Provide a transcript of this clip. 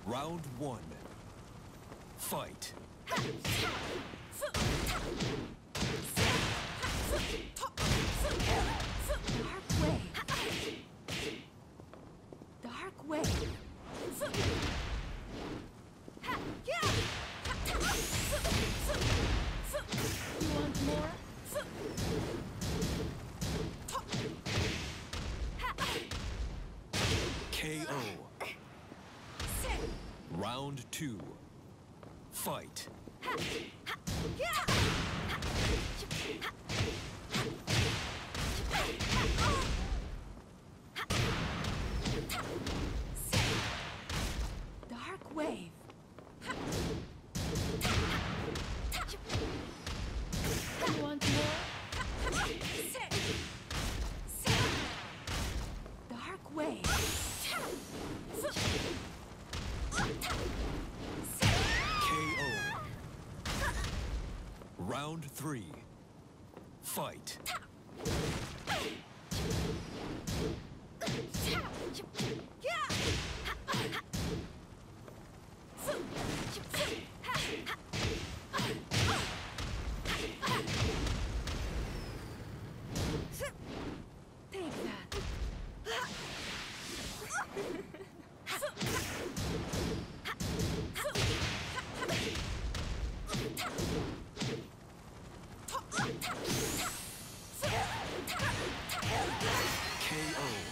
Round one. Fight. Dark Wave. Dark Wave. You want more? KO. Round two. Fight. Dark Wave. You want more? Dark Wave. KO. Round three. Fight. Take that. KO.